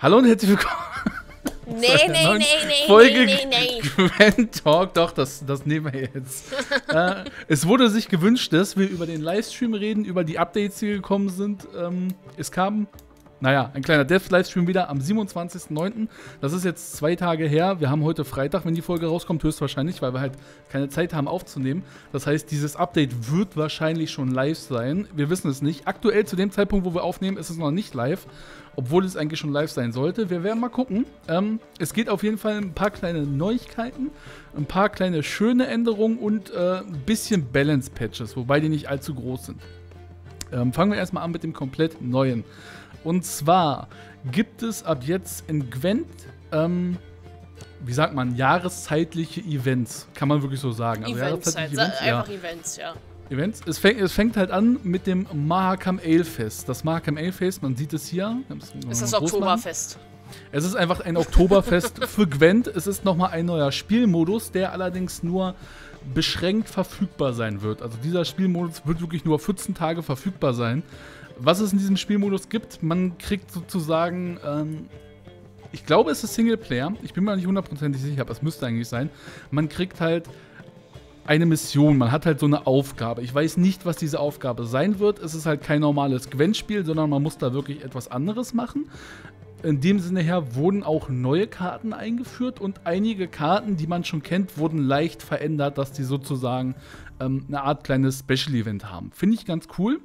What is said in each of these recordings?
Hallo und herzlich willkommen. Folge Gwent Talk. Doch, das nehmen wir jetzt. Es wurde sich gewünscht, dass wir über den Livestream reden, über die Updates, die gekommen sind. Es kam, ein kleiner Dev-Livestream wieder am 27.09. Das ist jetzt 2 Tage her. Wir haben heute Freitag, wenn die Folge rauskommt, höchstwahrscheinlich, weil wir halt keine Zeit haben aufzunehmen. Das heißt, dieses Update wird wahrscheinlich schon live sein. Wir wissen es nicht. Aktuell, zu dem Zeitpunkt, wo wir aufnehmen, ist es noch nicht live. Obwohl es eigentlich schon live sein sollte. Wir werden mal gucken. Es geht auf jeden Fall ein paar kleine Neuigkeiten, ein paar kleine schöne Änderungen und ein bisschen Balance-Patches, wobei die nicht allzu groß sind. Fangen wir erstmal an mit dem komplett Neuen. Und zwar gibt es ab jetzt in Gwent, wie sagt man, jahreszeitliche Events. Kann man wirklich so sagen. Also Events, einfach Events, ja. Events. Es fängt halt an mit dem Mahakam Ale Fest. Das Mahakam Ale Fest, man sieht es hier. Es ist das Oktoberfest. Es ist einfach ein Oktoberfest für Gwent. Es ist nochmal ein neuer Spielmodus, der allerdings nur beschränkt verfügbar sein wird. Also dieser Spielmodus wird wirklich nur 14 Tage verfügbar sein. Was es in diesem Spielmodus gibt, man kriegt sozusagen, ich glaube es ist Singleplayer, ich bin mir nicht hundertprozentig sicher, aber es müsste eigentlich sein. Man kriegt halt eine Mission, man hat halt so eine Aufgabe. Ich weiß nicht, was diese Aufgabe sein wird. Es ist halt kein normales Gwent-Spiel, sondern man muss da wirklich etwas anderes machen. In dem Sinne her wurden auch neue Karten eingeführt und einige Karten, die man schon kennt, wurden leicht verändert, dass die sozusagen eine Art kleines Special-Event haben. Finde ich ganz cool.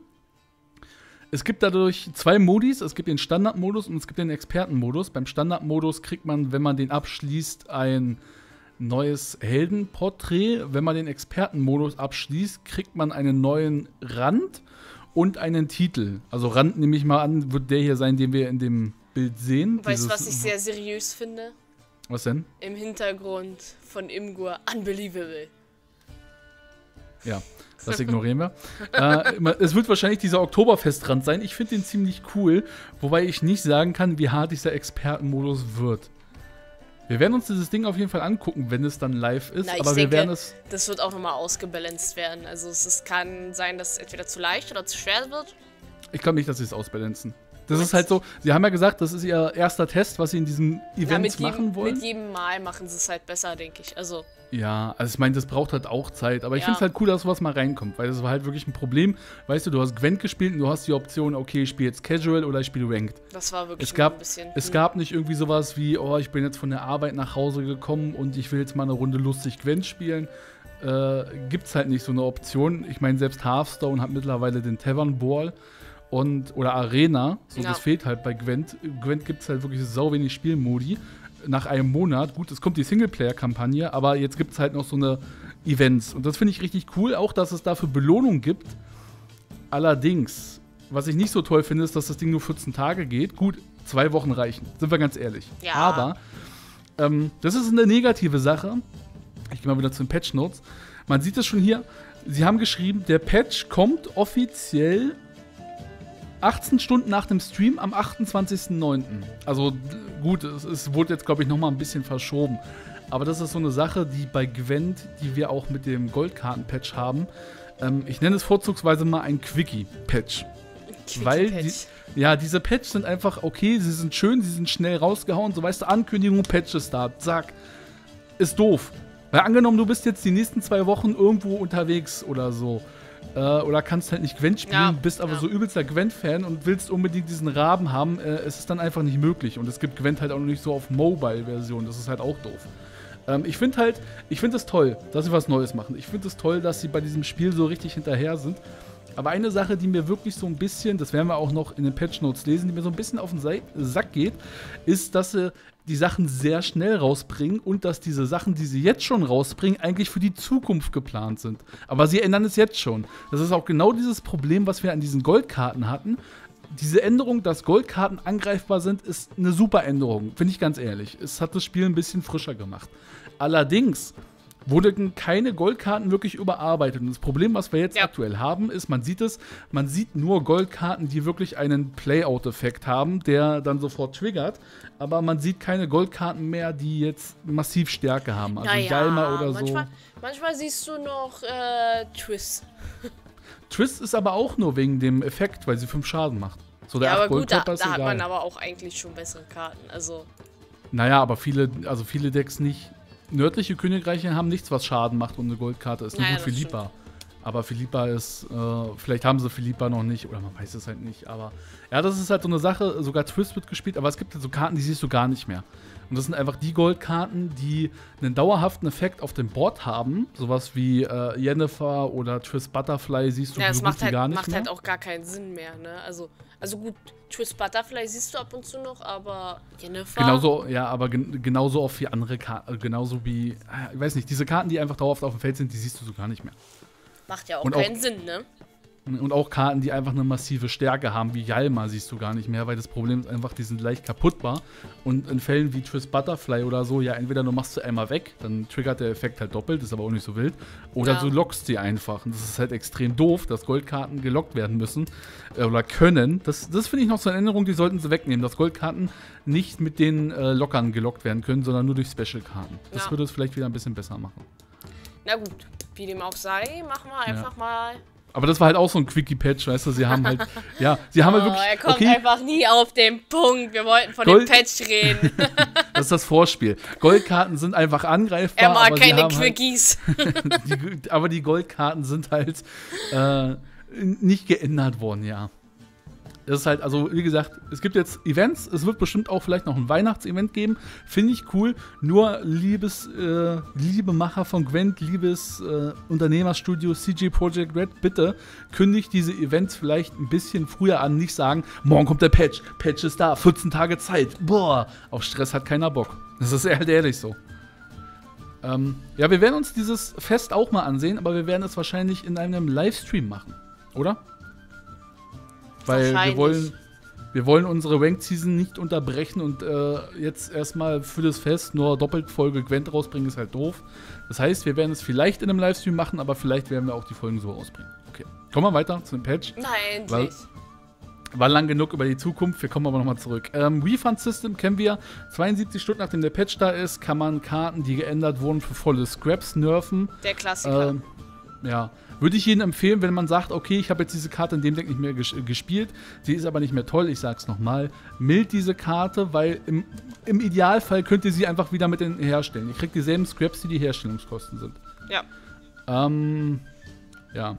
Es gibt dadurch 2 Modis. Es gibt den Standardmodus und es gibt den Expertenmodus. Beim Standardmodus kriegt man, wenn man den abschließt, ein neues Heldenporträt. Wenn man den Expertenmodus abschließt, kriegt man einen neuen Rand und einen Titel. Also Rand, nehme ich mal an, wird der hier sein, den wir in dem Bild sehen. Weißt du, was ich sehr seriös finde? Was denn? Im Hintergrund von Imgur, unbelievable. Ja, das ignorieren wir. Es wird wahrscheinlich dieser Oktoberfestrand sein. Ich finde den ziemlich cool, wobei ich nicht sagen kann, wie hart dieser Expertenmodus wird. Wir werden uns dieses Ding auf jeden Fall angucken, wenn es dann live ist. Aber wir werden es. Das wird auch nochmal ausgebalanced werden. Also es kann sein, dass es entweder zu leicht oder zu schwer wird. Ich glaube nicht, dass sie es ausbalancen. Das ist halt so, sie haben ja gesagt, das ist ihr erster Test, was sie in diesem Event machen wollen. Mit jedem Mal machen sie es halt besser, denke ich. Also ich meine, das braucht halt auch Zeit. Aber ich finde es halt cool, dass sowas mal reinkommt, weil das war halt wirklich ein Problem. Weißt du, du hast Gwent gespielt und du hast die Option, okay, ich spiele jetzt Casual oder ich spiele Ranked. Das war wirklich ein bisschen. Es gab nicht irgendwie sowas wie, oh, ich bin jetzt von der Arbeit nach Hause gekommen und ich will jetzt mal eine Runde lustig Gwent spielen. Gibt's halt nicht so eine Option. Ich meine, selbst Hearthstone hat mittlerweile den Tavern Brawl. Oder Arena, das fehlt halt bei Gwent. Gwent gibt es halt wirklich sau wenig Spielmodi. Nach einem Monat, gut, es kommt die Singleplayer-Kampagne, aber jetzt gibt es halt noch so eine Events. Und das finde ich richtig cool, auch dass es dafür Belohnung gibt. Allerdings, was ich nicht so toll finde, ist, dass das Ding nur 14 Tage geht. Gut, 2 Wochen reichen, sind wir ganz ehrlich. Ja. Aber das ist eine negative Sache. Ich gehe mal wieder zu den Patch-Notes. Man sieht es schon hier, sie haben geschrieben, der Patch kommt offiziell 18 Stunden nach dem Stream am 28.09. Also gut, es wurde jetzt, glaube ich, nochmal ein bisschen verschoben. Aber das ist so eine Sache, die bei Gwent, die wir auch mit dem Goldkarten-Patch haben. Ich nenne es vorzugsweise mal ein Quickie-Patch. Weil diese Patches sind einfach okay, sie sind schön, sie sind schnell rausgehauen. So weißt du, Ankündigung, Patch-Start, zack. Ist doof. Weil angenommen, du bist jetzt die nächsten 2 Wochen irgendwo unterwegs oder so. Oder kannst halt nicht Gwent spielen, bist aber so übelster Gwent-Fan und willst unbedingt diesen Raben haben, es ist dann einfach nicht möglich. Und es gibt Gwent halt auch noch nicht so auf Mobile-Version, das ist halt auch doof. Ich finde es toll, dass sie was Neues machen. Ich finde es toll, dass sie bei diesem Spiel so richtig hinterher sind. Aber eine Sache, die mir wirklich so ein bisschen, das werden wir auch noch in den Patch-Notes lesen, die mir so ein bisschen auf den Sack geht, ist, dass sie die Sachen sehr schnell rausbringen und dass diese Sachen, die sie jetzt schon rausbringen, eigentlich für die Zukunft geplant sind. Aber sie ändern es jetzt schon. Das ist auch genau dieses Problem, was wir an diesen Goldkarten hatten. Diese Änderung, dass Goldkarten angreifbar sind, ist eine super Änderung, finde ich ganz ehrlich. Es hat das Spiel ein bisschen frischer gemacht. Allerdings wurden keine Goldkarten wirklich überarbeitet. Und das Problem, was wir jetzt aktuell haben, ist, man sieht nur Goldkarten, die wirklich einen Playout-Effekt haben, der dann sofort triggert. Aber man sieht keine Goldkarten mehr, die jetzt massiv Stärke haben. Also Galma oder so. Manchmal siehst du noch Triss. Triss ist aber auch nur wegen dem Effekt, weil sie 5 Schaden macht. So der Ja, 8 aber gut, da Goldkörper ist hat egal. man aber auch eigentlich schon bessere Karten. Also, Naja, aber viele Decks nicht. Nördliche Königreiche haben nichts, was Schaden macht und eine Goldkarte ist. Nur Naja, gut das Philippa. Aber Philippa ist, vielleicht haben sie Philippa noch nicht, oder man weiß es halt nicht. Aber ja, das ist halt so eine Sache. Sogar Twist wird gespielt, aber es gibt halt so Karten, die siehst du gar nicht mehr. Und das sind einfach die Goldkarten, die einen dauerhaften Effekt auf dem Board haben. Sowas wie Yennefer oder Twist Butterfly siehst du ja, so es gut macht wie halt, gar nicht macht mehr. halt auch gar keinen Sinn mehr, ne? Also gut, Twist Butterfly siehst du ab und zu noch, aber Jennifer. Genauso, ja, aber genauso oft wie andere Karten, genauso wie, ich weiß nicht, diese Karten, die einfach dauerhaft auf dem Feld sind, die siehst du so gar nicht mehr. Macht ja auch Und keinen Sinn, ne? Und auch Karten, die einfach eine massive Stärke haben, wie Yalma, siehst du gar nicht mehr, weil das Problem ist einfach, die sind leicht kaputtbar. Und in Fällen wie Twist Butterfly oder so, ja, entweder du machst sie einmal weg, dann triggert der Effekt halt doppelt, ist aber auch nicht so wild. Oder Ja. du lockst sie einfach. Und das ist halt extrem doof, dass Goldkarten gelockt werden müssen oder können. Das finde ich noch so eine Erinnerung, die sollten sie wegnehmen, dass Goldkarten nicht mit den Lockern gelockt werden können, sondern nur durch Special-Karten. Das Ja. würde es vielleicht wieder ein bisschen besser machen. Na gut, wie dem auch sei, machen wir einfach mal. Aber das war halt auch so ein Quickie-Patch, weißt du, sie haben halt, ja, sie haben halt wirklich, Er kommt okay, einfach nie auf den Punkt. Wir wollten von Gold- dem Patch reden. das ist das Vorspiel. Goldkarten sind einfach angreifbar, Er mag aber sie keine haben halt, Quickies. aber die Goldkarten sind halt nicht geändert worden, ja. Das ist halt, also wie gesagt, es gibt jetzt Events, es wird bestimmt auch vielleicht noch ein Weihnachtsevent geben, finde ich cool. Nur liebe Macher von Gwent, liebes Unternehmerstudio CJ Projekt Red, bitte kündigt diese Events vielleicht ein bisschen früher an, nicht sagen, morgen kommt der Patch ist da, 14 Tage Zeit, boah, auf Stress hat keiner Bock. Das ist halt ehrlich so. Ja, wir werden uns dieses Fest auch mal ansehen, aber wir werden es wahrscheinlich in einem Livestream machen, oder? Weil wir wollen unsere Ranked-Season nicht unterbrechen und jetzt erstmal für das Fest nur doppelt Folge Gwent rausbringen, ist halt doof. Das heißt, wir werden es vielleicht in einem Livestream machen, aber vielleicht werden wir auch die Folgen so rausbringen. Okay, kommen wir weiter zu dem Patch. Nein, endlich. War lang genug über die Zukunft, wir kommen aber nochmal zurück. Refund System kennen wir. 72 Stunden nachdem der Patch da ist, kann man Karten, die geändert wurden, für volle Scraps nerven. Der Klassiker. Ja, würde ich Ihnen empfehlen, wenn man sagt, okay, ich habe jetzt diese Karte in dem Deck nicht mehr gespielt, sie ist aber nicht mehr toll, ich sag's nochmal, mild diese Karte, weil im Idealfall könnt ihr sie einfach wieder mit herstellen. Ihr kriegt dieselben Scraps, die Herstellungskosten sind. Ja. Ja.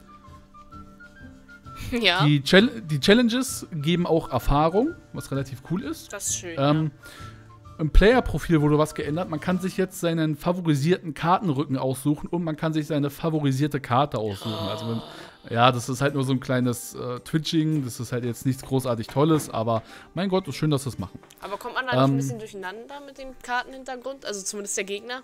Ja, Die Challenges geben auch Erfahrung, was relativ cool ist. das ist schön. Ja. Im Player-Profil wurde was geändert. Man kann sich jetzt seinen favorisierten Kartenrücken aussuchen und man kann sich seine favorisierte Karte aussuchen. Also ja, das ist halt nur so ein kleines Twitching. Das ist halt jetzt nichts großartig Tolles, aber mein Gott, ist schön, dass sie es machen. Aber kommt man da nicht ein bisschen durcheinander mit dem Kartenhintergrund? Also zumindest der Gegner?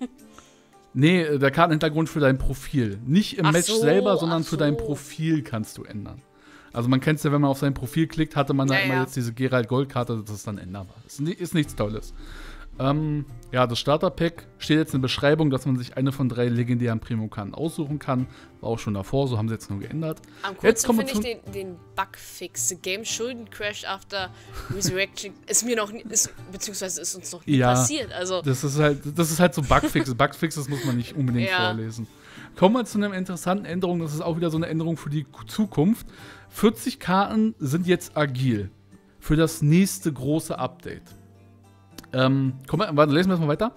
Nee, der Kartenhintergrund für dein Profil. Nicht im Ach Match so, selber, sondern ach für dein so. Profil kannst du ändern. Also man kennt es ja, wenn man auf sein Profil klickt, hatte man da Ja, immer ja. jetzt diese Geralt Gold-Karte, das ist dann änderbar. Ist nichts Tolles. Ja, das Starter-Pack steht jetzt in der Beschreibung, dass man sich eine von 3 legendären Primo-Karten aussuchen kann. War auch schon davor, so haben sie jetzt nur geändert. Am Jetzt coolsten kommen wir finde ich den Bugfix. The Game Schulden Crash after Resurrection. Ist mir noch nie, beziehungsweise ist uns noch nie Ja. passiert. Also, Das ist halt so Bugfixes. Bugfixes muss man nicht unbedingt Ja. vorlesen. Kommen wir zu einer interessanten Änderung. Das ist auch wieder so eine Änderung für die Zukunft. 40 Karten sind jetzt agil für das nächste große Update. Lesen wir erstmal weiter.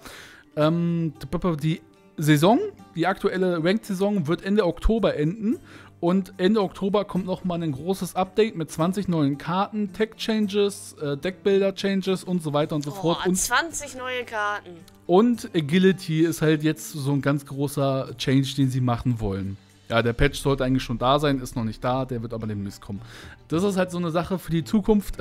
Die Saison, die aktuelle Ranked-Saison, wird Ende Oktober enden. Und Ende Oktober kommt nochmal ein großes Update mit 20 neuen Karten, Tech-Changes, Deckbuilder-Changes und so weiter und so fort. Und 20 neue Karten. Und Agility ist halt jetzt so ein ganz großer Change, den sie machen wollen. Ja, der Patch sollte eigentlich schon da sein, ist noch nicht da, der wird aber demnächst kommen. Das ist halt so eine Sache für die Zukunft.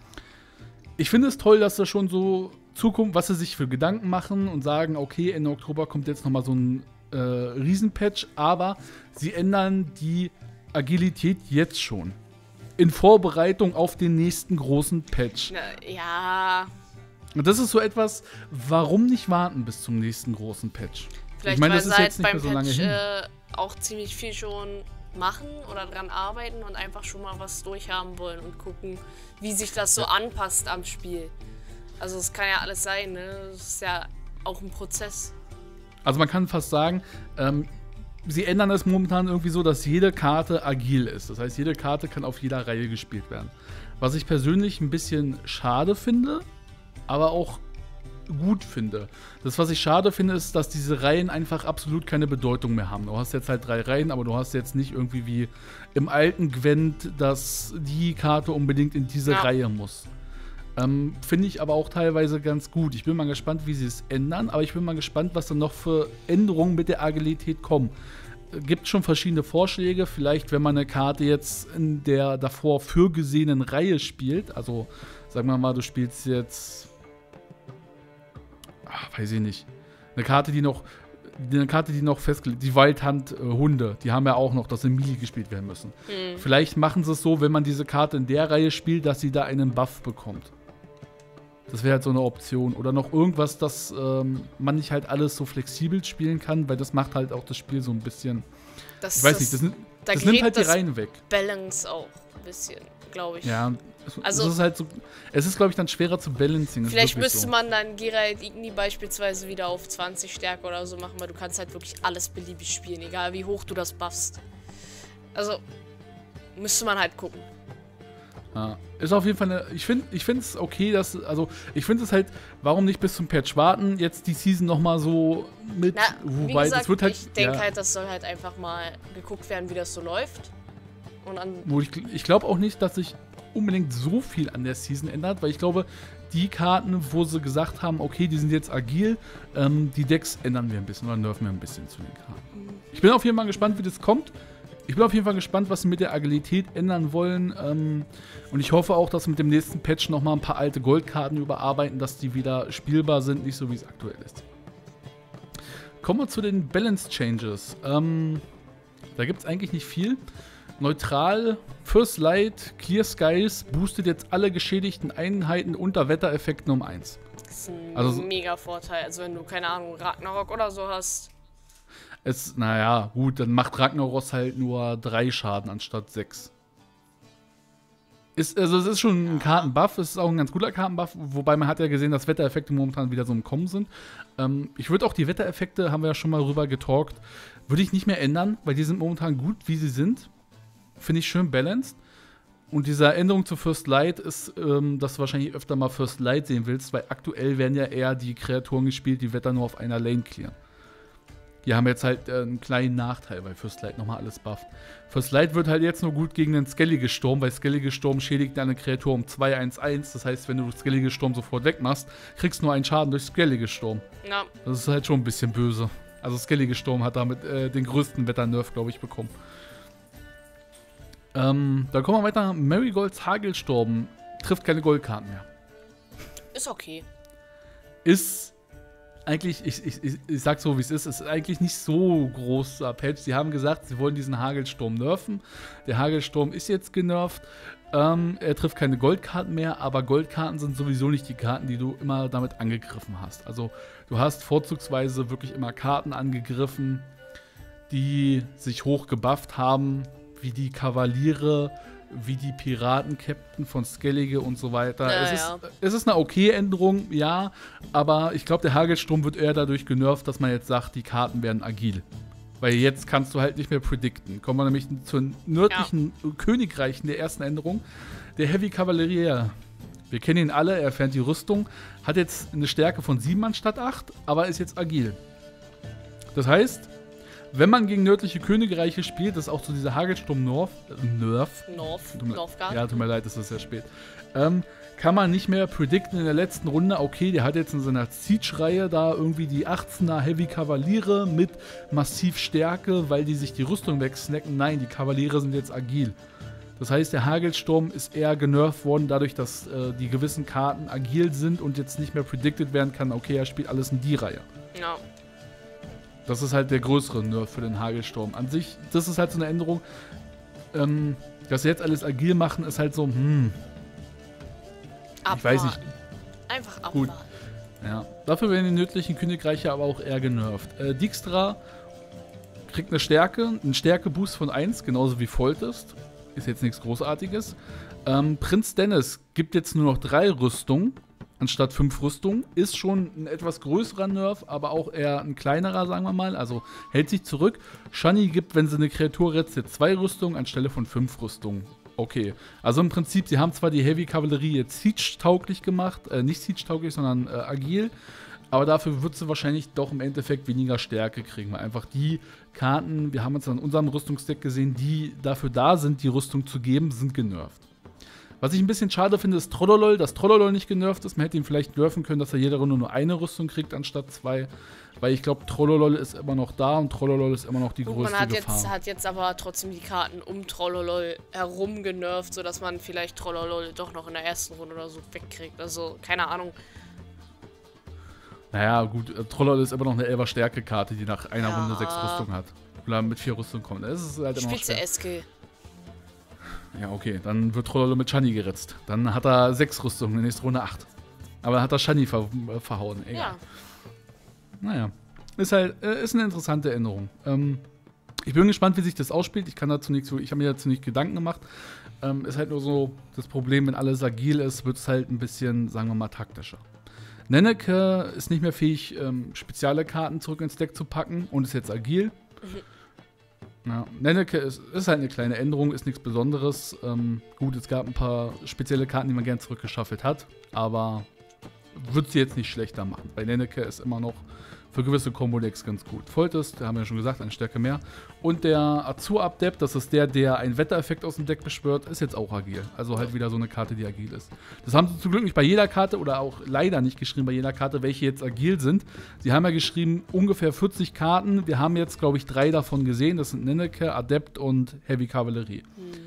Ich finde es toll, dass da schon so Zukunft, was sie sich für Gedanken machen und sagen, okay, Ende Oktober kommt jetzt nochmal so ein Riesenpatch, aber sie ändern die Agilität jetzt schon. In Vorbereitung auf den nächsten großen Patch. Na, ja, Und das ist so etwas, warum nicht warten bis zum nächsten großen Patch? vielleicht Ich meine, weil das sie ist halt jetzt nicht beim mehr so lange Patch hin. auch ziemlich viel schon machen oder dran arbeiten und einfach schon mal was durchhaben wollen und gucken, wie sich das so anpasst am Spiel. Also es kann ja alles sein, ne? Das ist ja auch ein Prozess. Also man kann fast sagen, sie ändern es momentan irgendwie so, dass jede Karte agil ist. Das heißt, jede Karte kann auf jeder Reihe gespielt werden. Was ich persönlich ein bisschen schade finde, aber auch gut finde. Das, was ich schade finde, ist, dass diese Reihen einfach absolut keine Bedeutung mehr haben. Du hast jetzt halt 3 Reihen, aber du hast jetzt nicht irgendwie wie im alten Gwent, dass die Karte unbedingt in diese Reihe muss. Finde ich aber auch teilweise ganz gut. Ich bin mal gespannt, wie sie es ändern, aber ich bin mal gespannt, was dann noch für Änderungen mit der Agilität kommen. Gibt schon verschiedene Vorschläge. Vielleicht, wenn man eine Karte jetzt in der davor vorgesehenen Reihe spielt, also sagen wir mal, du spielst jetzt, weiß ich nicht, eine Karte, die noch festgelegt, die Wildhand-Hunde, die haben ja auch noch, dass in Melee gespielt werden müssen. Vielleicht machen sie es so, wenn man diese Karte in der Reihe spielt, dass sie da einen Buff bekommt. Das wäre halt so eine Option. Oder noch irgendwas, dass man nicht halt alles so flexibel spielen kann, weil das macht halt auch das Spiel so ein bisschen. Ich weiß nicht, das nimmt halt die Reihen weg. Balance auch ein bisschen, glaube ich. Ja, es ist halt so. Es ist, glaube ich, dann schwerer zu balancing. Vielleicht müsste man dann Geralt Igni beispielsweise wieder auf 20 Stärke oder so machen, weil du kannst halt wirklich alles beliebig spielen, egal wie hoch du das buffst. Also, müsste man halt gucken. Ja, ist auf jeden Fall ich finde es okay, ich finde es halt, warum nicht bis zum Patch warten, jetzt die Season nochmal so mit, wobei gesagt, das wird halt, ich denke halt, das soll halt einfach mal geguckt werden, wie das so läuft. Und ich glaube auch nicht, dass sich unbedingt so viel an der Season ändert, weil ich glaube, die Karten, wo sie gesagt haben, okay, die sind jetzt agil, die Decks ändern wir ein bisschen oder nerven wir ein bisschen zu den Karten. Ich bin auf jeden Fall gespannt, wie das kommt. Ich bin auf jeden Fall gespannt, was sie mit der Agilität ändern wollen. Und ich hoffe auch, dass sie mit dem nächsten Patch nochmal ein paar alte Goldkarten überarbeiten, dass die wieder spielbar sind, nicht so wie es aktuell ist. Kommen wir zu den Balance Changes. Da gibt es eigentlich nicht viel. Neutral, First Light, Clear Skies boostet jetzt alle geschädigten Einheiten unter Wettereffekten um 1. Das ist ein mega Vorteil. Also wenn du, keine Ahnung, Ragnarok oder so hast. Naja, gut, dann macht Ragnaros halt nur 3 Schaden anstatt 6. Es ist schon ein Kartenbuff, es ist auch ein ganz guter Kartenbuff, wobei man hat ja gesehen, dass Wettereffekte momentan wieder so im Kommen sind. Ich würde auch die Wettereffekte, haben wir ja schon mal rüber getalkt, würde ich nicht mehr ändern, weil die sind momentan gut, wie sie sind. Finde ich schön balanced. Und diese Änderung zu First Light ist, dass du wahrscheinlich öfter mal First Light sehen willst, weil aktuell werden ja eher die Kreaturen gespielt, die Wetter nur auf einer Lane clearen. Die haben jetzt halt einen kleinen Nachteil, weil First Light nochmal alles bufft. First Light wird halt jetzt nur gut gegen den Skellige Sturm, weil Skellige Sturm schädigt deine Kreatur um 2/1/1. Das heißt, wenn du Skellige Sturm sofort wegmachst, kriegst du nur einen Schaden durch Skellige Sturm. Ja. Das ist halt schon ein bisschen böse. Also Skellige Sturm hat damit den größten Wetter-Nerf, glaube ich, bekommen. Dann kommen wir weiter. Marigolds Hagelsturm trifft keine Goldkarten mehr. Ist okay. Ist eigentlich, ich sag so, wie es ist eigentlich nicht so großer Patch. Sie haben gesagt, sie wollen diesen Hagelsturm nerven. Der Hagelsturm ist jetzt genervt. Er trifft keine Goldkarten mehr, aber Goldkarten sind sowieso nicht die Karten, die du immer damit angegriffen hast. Also du hast vorzugsweise wirklich immer Karten angegriffen, die sich hoch gebufft haben, wie die Kavaliere, wie die Piraten-Captain von Skellige und so weiter. Es ist eine okay Änderung, ja, aber ich glaube, der Hagelsturm wird eher dadurch genervt, dass man jetzt sagt, die Karten werden agil. Weil jetzt kannst du halt nicht mehr predikten. Kommen wir nämlich zu den nördlichen Königreichen der ersten Änderung. Der Heavy Kavalier. Wir kennen ihn alle, er entfernt die Rüstung, hat jetzt eine Stärke von 7 anstatt 8, aber ist jetzt agil. Das heißt, wenn man gegen nördliche Königreiche spielt, das ist auch so dieser Hagelsturm Nerf. Ja, tut mir leid, das ist sehr spät. Kann man nicht mehr predikten in der letzten Runde, okay, der hat jetzt in seiner Siege-Reihe da irgendwie die 18er Heavy Kavaliere mit massiv Stärke, weil die sich die Rüstung wegsnacken. Nein, die Kavaliere sind jetzt agil. Das heißt, der Hagelsturm ist eher genervt worden, dadurch, dass die gewissen Karten agil sind und jetzt nicht mehr predicted werden kann, okay, er spielt alles in die Reihe. Ja. Das ist halt der größere Nerf für den Hagelsturm. An sich, das ist halt so eine Änderung. Dass sie jetzt alles agil machen, ist halt so, Ich weiß nicht. Einfach abwarten. Gut. Ja. Dafür werden die nördlichen Königreiche aber auch eher genervt. Dijkstra kriegt einen Stärke-Boost von 1, genauso wie Foltest. Ist jetzt nichts Großartiges. Prinz Dennis gibt jetzt nur noch 3 Rüstung anstatt 5 Rüstungen. Ist schon ein etwas größerer Nerf, aber auch eher ein kleinerer, sagen wir mal. Also hält sich zurück. Shani gibt, wenn sie eine Kreatur rettet, jetzt 2 Rüstungen anstelle von 5 Rüstungen. Okay. Also im Prinzip, sie haben zwar die Heavy-Kavallerie jetzt Siege-tauglich gemacht. Nicht Siege-tauglich, sondern agil. Aber dafür wird sie wahrscheinlich doch im Endeffekt weniger Stärke kriegen. Weil einfach die Karten, wir haben uns an unserem Rüstungsdeck gesehen, die dafür da sind, die Rüstung zu geben, sind genervt. Was ich ein bisschen schade finde, ist Trollolol, dass Trollolol nicht genervt ist. Man hätte ihn vielleicht nerven können, dass er jede Runde nur eine Rüstung kriegt, anstatt 2. Weil ich glaube, Trollolol ist immer noch da und Trollolol ist immer noch die größte Gefahr. Man hat jetzt aber trotzdem die Karten um Trollolol herum genervt, sodass man vielleicht Trollolol doch noch in der ersten Runde oder so wegkriegt. Also, keine Ahnung. Naja, gut, Trollolol ist immer noch eine 11er Stärke-Karte, die nach einer Runde 6 Rüstung hat. Oder mit 4 Rüstungen kommt. Das ist halt immer noch schwer. Spitze SK. Ja, okay, dann wird Trollolol mit Shani geritzt. Dann hat er 6 Rüstungen, in der nächsten Runde 8. Aber dann hat er Shani verhauen. Egal. Ja. Naja, ist eine interessante Änderung. Ich bin gespannt, wie sich das ausspielt. Ich habe mir dazu nicht Gedanken gemacht. Ist halt nur so das Problem, wenn alles agil ist, wird es halt ein bisschen, sagen wir mal, taktischer. Nenneke ist nicht mehr fähig, spezielle Karten zurück ins Deck zu packen und ist jetzt agil. Ja, Nenneke ist halt eine kleine Änderung, ist nichts Besonderes. Gut, es gab ein paar spezielle Karten, die man gern zurückgeschaffelt hat, aber wird sie jetzt nicht schlechter machen. Bei Nenneke ist immer noch für gewisse Combo-Decks ganz gut. Foltest, da haben wir ja schon gesagt, eine Stärke mehr. Und der Azur-Adept, das ist der einen Wettereffekt aus dem Deck beschwört, ist jetzt auch agil. Also halt wieder so eine Karte, die agil ist. Das haben sie zum Glück nicht bei jeder Karte oder auch leider nicht geschrieben bei jeder Karte, welche jetzt agil sind. Sie haben ja geschrieben, ungefähr 40 Karten. Wir haben jetzt, glaube ich, 3 davon gesehen. Das sind Nenneke, Adept und Heavy Kavallerie.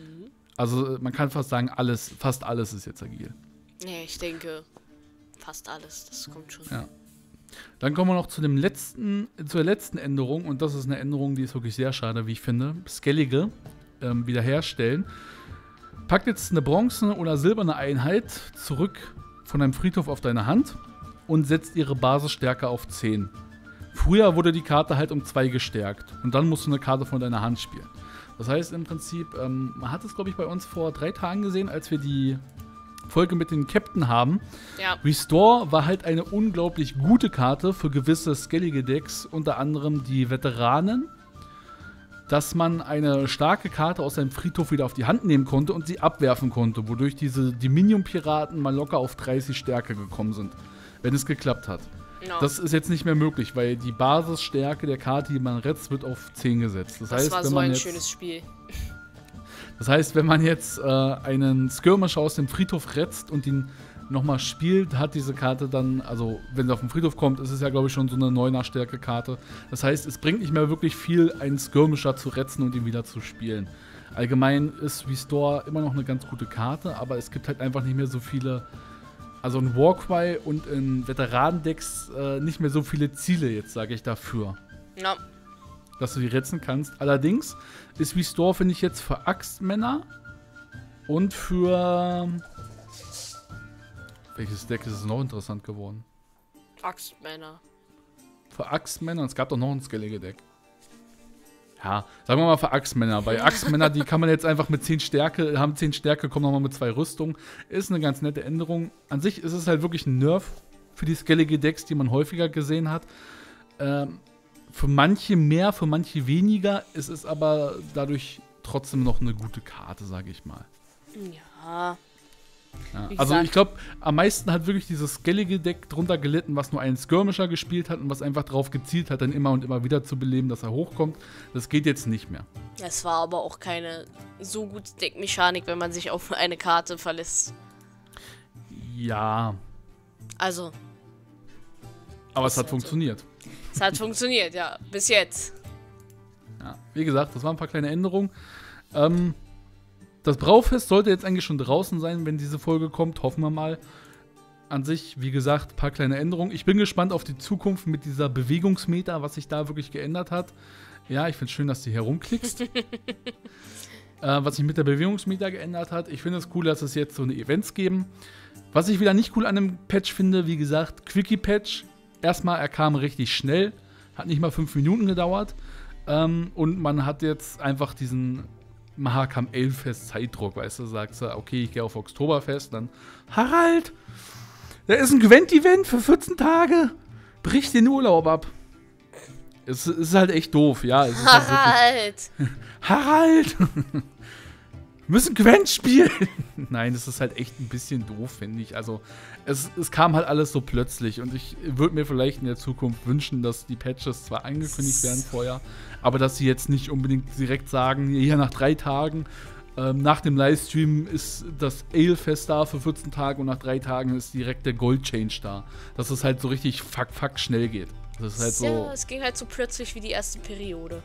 Also man kann fast sagen, fast alles ist jetzt agil. Nee, ich denke, fast alles. Das kommt schon. Ja. Dann kommen wir noch zur letzten Änderung. Und das ist eine Änderung, die ist wirklich sehr schade, wie ich finde. Skellige wiederherstellen. Packt jetzt eine bronzene oder silberne Einheit zurück von deinem Friedhof auf deine Hand und setzt ihre Basisstärke auf 10. Früher wurde die Karte halt um 2 gestärkt. Und dann musst du eine Karte von deiner Hand spielen. Das heißt im Prinzip, man hat es, glaube ich, bei uns vor 3 Tagen gesehen, als wir die Folge mit dem Captain haben. Ja. Restore war halt eine unglaublich gute Karte für gewisse skellige Decks, unter anderem die Veteranen, dass man eine starke Karte aus seinem Friedhof wieder auf die Hand nehmen konnte und sie abwerfen konnte, wodurch diese Dominion-Piraten mal locker auf 30 Stärke gekommen sind, wenn es geklappt hat. No. Das ist jetzt nicht mehr möglich, weil die Basisstärke der Karte, die man rettet, wird auf 10 gesetzt. Das heißt, war so ein schönes Spiel. Das heißt, wenn man jetzt einen Skirmisher aus dem Friedhof retzt und ihn nochmal spielt, hat diese Karte dann, also wenn sie auf den Friedhof kommt, ist es ja, glaube ich, schon so eine 9er-Stärke-Karte. Das heißt, es bringt nicht mehr wirklich viel, einen Skirmisher zu retzen und ihn wieder zu spielen. Allgemein ist Restore immer noch eine ganz gute Karte, aber es gibt halt einfach nicht mehr so viele, also in Warcry und in Veteranendecks nicht mehr so viele Ziele jetzt, sage ich dafür. Ja. Dass du die retzen kannst. Allerdings ist Restore, finde ich, jetzt für Axtmänner und für... Welches Deck ist es noch interessant geworden? Axtmänner. Für Axtmänner, und es gab doch noch ein skellige Deck. Ja, sagen wir mal für Axtmänner. Bei Axtmänner, die kann man jetzt einfach mit 10 Stärke, haben 10 Stärke, kommen nochmal mit 2 Rüstungen. Ist eine ganz nette Änderung. An sich ist es halt wirklich ein Nerv für die skellige Decks, die man häufiger gesehen hat. Für manche mehr, für manche weniger. Es ist aber dadurch trotzdem noch eine gute Karte, sage ich mal. Ja. Also ich glaube, am meisten hat wirklich dieses skellige Deck drunter gelitten, was nur einen Skirmisher gespielt hat und was einfach darauf gezielt hat, dann immer und immer wieder zu beleben, dass er hochkommt. Das geht jetzt nicht mehr. Es war aber auch keine so gute Deckmechanik, wenn man sich auf eine Karte verlässt. Ja. Also. Aber es hat funktioniert. Es hat funktioniert, ja. Bis jetzt. Ja, wie gesagt, das waren ein paar kleine Änderungen. Das Braufest sollte jetzt eigentlich schon draußen sein, wenn diese Folge kommt. Hoffen wir mal. An sich, wie gesagt, ein paar kleine Änderungen. Ich bin gespannt auf die Zukunft mit dieser Bewegungsmeter, was sich da wirklich geändert hat. Ja, ich finde es schön, dass du herumklickst. Was sich mit der Bewegungsmeter geändert hat. Ich finde es cool, dass es jetzt so eine Events geben. Was ich wieder nicht cool an dem Patch finde, wie gesagt, Quickie-Patch. Erstmal, er kam richtig schnell. Hat nicht mal 5 Minuten gedauert. Und man hat jetzt einfach diesen Mahakam 11 Fest Zeitdruck, weißt du, sagst du, okay, ich gehe auf Oktoberfest, dann Harald, Da ist ein Gwent-Event für 14 Tage. Brich den Urlaub ab. Es ist halt echt doof, ja. Es ist Harald! Harald! Wir müssen Gwent spielen! Nein, das ist halt echt ein bisschen doof, finde ich. Also, es kam halt alles so plötzlich. Und ich würde mir vielleicht in der Zukunft wünschen, dass die Patches zwar angekündigt werden vorher, aber dass sie jetzt nicht unbedingt direkt sagen, hier nach 3 Tagen, nach dem Livestream ist das Ale-Fest da für 14 Tage und nach 3 Tagen ist direkt der Gold-Change da. Dass es halt so richtig fuck schnell geht. Das ist halt so. Ja, es ging halt so plötzlich wie die erste Periode.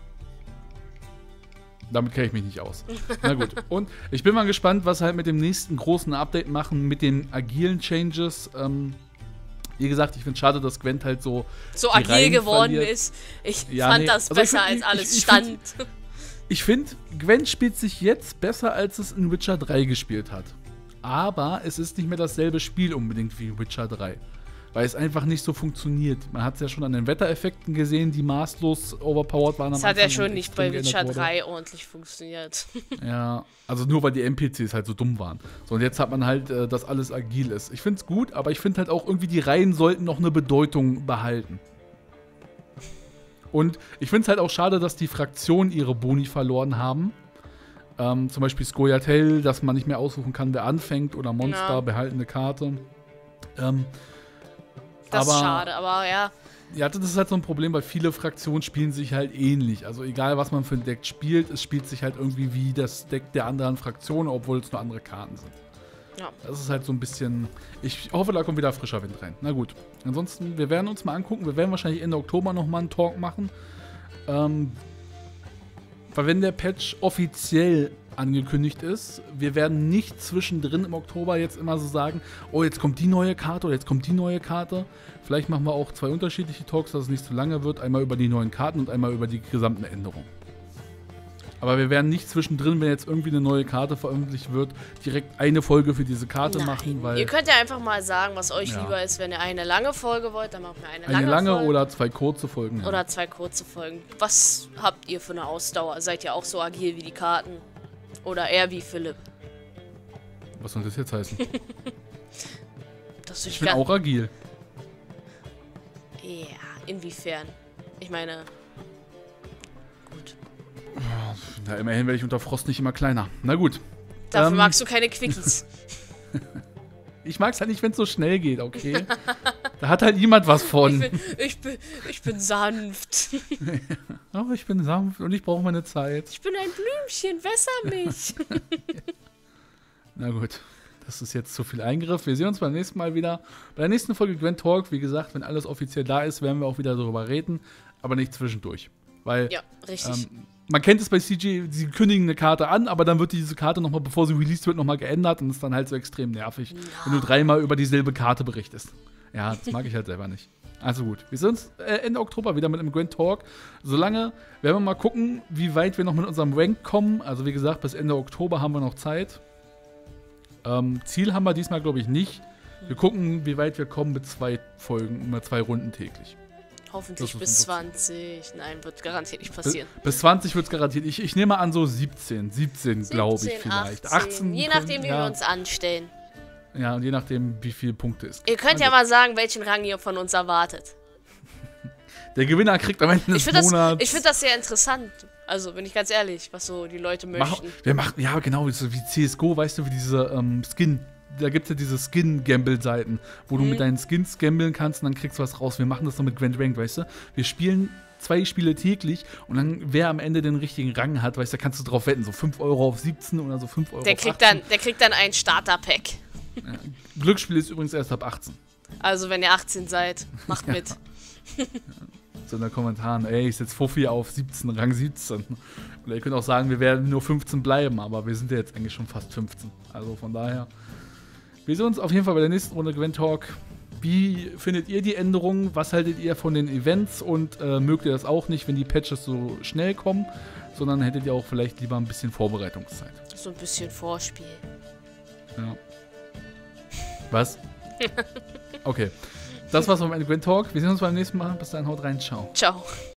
Damit kenne ich mich nicht aus. Na gut. Und ich bin mal gespannt, was halt mit dem nächsten großen Update machen, mit den agilen Changes. Wie gesagt, ich finde es schade, dass Gwent halt so agil geworden ist. Ich fand das besser als alles stand. Ich finde, Gwent spielt sich jetzt besser, als es in Witcher 3 gespielt hat. Aber es ist nicht mehr dasselbe Spiel unbedingt wie Witcher 3. Weil es einfach nicht so funktioniert. Man hat es ja schon an den Wettereffekten gesehen, die maßlos overpowered waren. Das hat ja schon nicht bei Witcher 3 ordentlich funktioniert. Ja, also nur weil die NPCs halt so dumm waren. So, und jetzt hat man halt, dass alles agil ist. Ich finde es gut, aber ich finde halt auch irgendwie, die Reihen sollten noch eine Bedeutung behalten. Und ich finde es halt auch schade, dass die Fraktionen ihre Boni verloren haben. Zum Beispiel Scoia'tael, dass man nicht mehr aussuchen kann, wer anfängt, oder Monster, behaltene Karte. Das ist schade, aber ja. Ja, das ist halt so ein Problem, weil viele Fraktionen spielen sich halt ähnlich. Also egal, was man für ein Deck spielt, es spielt sich halt irgendwie wie das Deck der anderen Fraktionen, obwohl es nur andere Karten sind. Ja. Das ist halt so ein bisschen. Ich hoffe, da kommt wieder frischer Wind rein. Na gut. Ansonsten, wir werden uns mal angucken. Wir werden wahrscheinlich Ende Oktober nochmal einen Talk machen. Weil wenn der Patch offiziell angekündigt ist, wir werden nicht zwischendrin im Oktober jetzt immer so sagen, oh, jetzt kommt die neue Karte oder jetzt kommt die neue Karte. Vielleicht machen wir auch 2 unterschiedliche Talks, dass es nicht zu lange wird. Einmal über die neuen Karten und einmal über die gesamten Änderungen. Aber wir werden nicht zwischendrin, wenn jetzt irgendwie eine neue Karte veröffentlicht wird, direkt eine Folge für diese Karte machen. Weil ihr könnt ja einfach mal sagen, was euch lieber ist. Wenn ihr eine lange Folge wollt, dann machen wir eine lange Folge. Oder 2 kurze Folgen. Oder 2 kurze Folgen. Was habt ihr für eine Ausdauer? Seid ihr auch so agil wie die Karten? Oder eher wie Philipp? Was soll das jetzt heißen? Ich bin auch agil. Ja, inwiefern? Ich meine... Gut. Ja, immerhin werde ich unter Frost nicht immer kleiner. Na gut. Dafür magst du keine Quickies. Ich mag es halt nicht, wenn es so schnell geht, okay? Da hat halt niemand was von. Ich bin sanft. Aber ich bin sanft und ich brauche meine Zeit. Ich bin ein Blümchen, wässer mich. Na gut, das ist jetzt zu viel Eingriff. Wir sehen uns beim nächsten Mal wieder. Bei der nächsten Folge Gwent Talk, wie gesagt, wenn alles offiziell da ist, werden wir auch wieder darüber reden. Aber nicht zwischendurch. Weil, ja, richtig. Man kennt es bei CG, sie kündigen eine Karte an, aber dann wird diese Karte nochmal, bevor sie released wird, nochmal geändert und ist dann halt so extrem nervig, wenn du 3-mal über dieselbe Karte berichtest. Ja, das mag ich halt selber nicht. Also gut, wir sehen uns Ende Oktober wieder mit einem Gwent Talk. Solange werden wir mal gucken, wie weit wir noch mit unserem Rank kommen. Also wie gesagt, bis Ende Oktober haben wir noch Zeit. Ziel haben wir diesmal, glaube ich, nicht. Wir gucken, wie weit wir kommen mit 2 Folgen, mit 2 Runden täglich. Hoffentlich bis 20. Nein, wird garantiert nicht passieren. Bis 20 wird es garantiert. Ich nehme mal an, so 17 glaube ich vielleicht. 18. Je nachdem, wie wir uns anstellen. Ja, und je nachdem, wie viele Punkte es gibt. Ihr könnt ja mal sagen, welchen Rang ihr von uns erwartet. Der Gewinner kriegt am Ende des Monats. Ich finde das sehr interessant. Also, bin ich ganz ehrlich, was so die Leute möchten. Ja, genau, wie CSGO, weißt du, wie diese Skin. Da gibt es ja diese Skin-Gamble-Seiten, wo du mit deinen Skins gambeln kannst und dann kriegst du was raus. Wir machen das so mit Gwent Ranked, weißt du? Wir spielen 2 Spiele täglich und dann, wer am Ende den richtigen Rang hat, weißt du, da kannst du drauf wetten. So 5 Euro auf 17 oder so 5 Euro der auf 18. Der kriegt dann ein Starter-Pack. Ja. Glücksspiel ist übrigens erst ab 18. Also, wenn ihr 18 seid, macht mit. Ja. So in den Kommentaren, ey, ich setze Fuffi auf 17, Rang 17. Oder ihr könnt auch sagen, wir werden nur 15 bleiben, aber wir sind ja jetzt eigentlich schon fast 15. Also von daher, wir sehen uns auf jeden Fall bei der nächsten Runde Gwent Talk. Wie findet ihr die Änderungen? Was haltet ihr von den Events? Und mögt ihr das auch nicht, wenn die Patches so schnell kommen? Sondern hättet ihr auch vielleicht lieber ein bisschen Vorbereitungszeit? So ein bisschen Vorspiel. Ja. Was? Okay. Das war's vom Gwent Talk. Wir sehen uns beim nächsten Mal. Bis dann, haut rein. Ciao. Ciao.